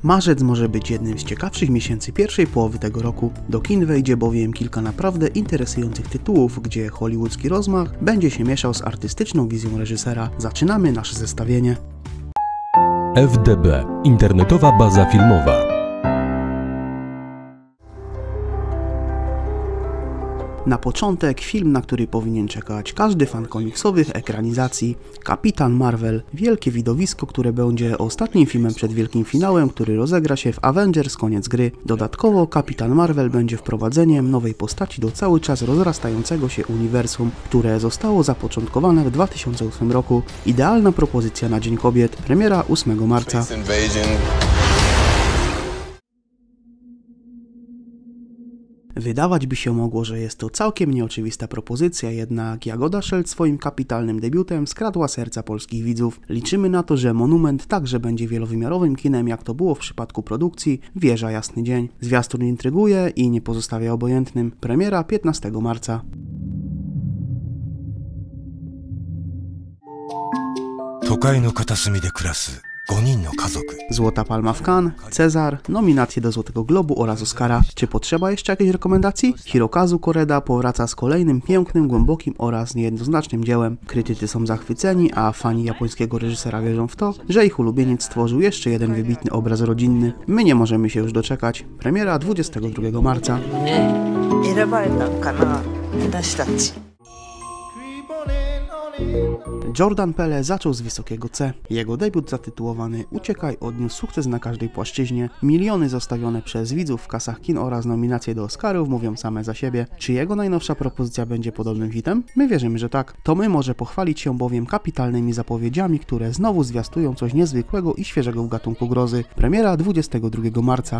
Marzec może być jednym z ciekawszych miesięcy pierwszej połowy tego roku. Do kin wejdzie bowiem kilka naprawdę interesujących tytułów, gdzie hollywoodzki rozmach będzie się mieszał z artystyczną wizją reżysera. Zaczynamy nasze zestawienie. FDB. Internetowa baza filmowa. Na początek film, na który powinien czekać każdy fan komiksowych ekranizacji. Kapitan Marvel. Wielkie widowisko, które będzie ostatnim filmem przed wielkim finałem, który rozegra się w Avengers Koniec gry. Dodatkowo Kapitan Marvel będzie wprowadzeniem nowej postaci do cały czas rozrastającego się uniwersum, które zostało zapoczątkowane w 2008 roku. Idealna propozycja na Dzień Kobiet. Premiera 8 marca. Wydawać by się mogło, że jest to całkiem nieoczywista propozycja, jednak Jagoda Szelc swoim kapitalnym debiutem skradła serca polskich widzów. Liczymy na to, że Monument także będzie wielowymiarowym kinem, jak to było w przypadku produkcji Wieża Jasny Dzień. Zwiastun intryguje i nie pozostawia obojętnym. Premiera 15 marca. Złota Palma w Cannes, Cezar, nominacje do Złotego Globu oraz Oscara. Czy potrzeba jeszcze jakiejś rekomendacji? Hirokazu Koreda powraca z kolejnym pięknym, głębokim oraz niejednoznacznym dziełem. Krytycy są zachwyceni, a fani japońskiego reżysera wierzą w to, że ich ulubieniec stworzył jeszcze jeden wybitny obraz rodzinny. My nie możemy się już doczekać. Premiera 22 marca. Jordan Peele zaczął z wysokiego C. Jego debiut zatytułowany Uciekaj odniósł sukces na każdej płaszczyźnie. Miliony zostawione przez widzów w kasach kin oraz nominacje do Oscarów mówią same za siebie. Czy jego najnowsza propozycja będzie podobnym hitem? My wierzymy, że tak. To my może pochwalić się bowiem kapitalnymi zapowiedziami, które znowu zwiastują coś niezwykłego i świeżego w gatunku grozy. Premiera 22 marca.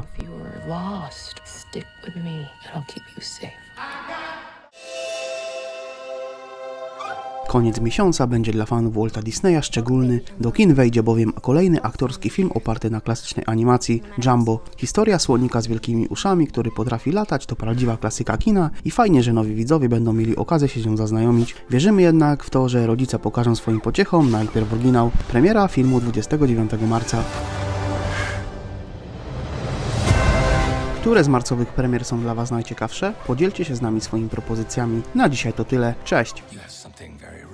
Koniec miesiąca będzie dla fanów Walta Disneya szczególny. Do kin wejdzie bowiem kolejny aktorski film oparty na klasycznej animacji Jumbo. Historia słonika z wielkimi uszami, który potrafi latać, to prawdziwa klasyka kina i fajnie, że nowi widzowie będą mieli okazję się z nią zaznajomić. Wierzymy jednak w to, że rodzice pokażą swoim pociechom najpierw oryginał. Premiera filmu 29 marca. Które z marcowych premier są dla Was najciekawsze? Podzielcie się z nami swoimi propozycjami. Na dzisiaj to tyle. Cześć!